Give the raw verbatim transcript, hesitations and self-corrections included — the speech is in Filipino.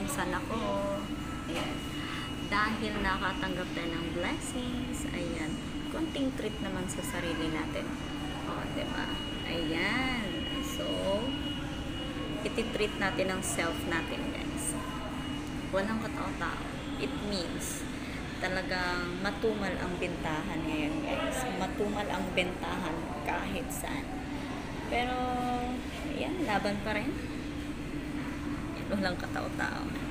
saan ako. Ayan. Dahil nakatanggap tayo ng blessings, ayan, konting treat naman sa sarili natin. O, diba? Ayan. So, ititreat natin ang self natin, guys. Walang katao-tao. It means, talagang matumal ang bentahan ngayon, guys. Matumal ang bentahan kahit saan. Pero, ayan, laban pa rin. Walang katao-tao.